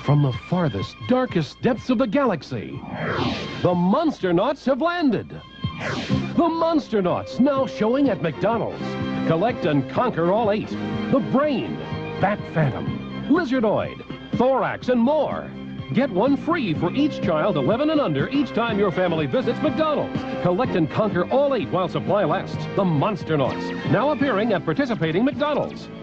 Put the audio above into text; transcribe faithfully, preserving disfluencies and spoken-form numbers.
From the farthest, darkest depths of the galaxy, the Monster-Nauts have landed. The Monster-Nauts, now showing at McDonald's. Collect and conquer all eight. The Brain, Bat Phantom, Lizardoid, Thorax, and more. Get one free for each child eleven and under each time your family visits McDonald's. Collect and conquer all eight while supply lasts. The Monster-Nauts, now appearing at participating McDonald's.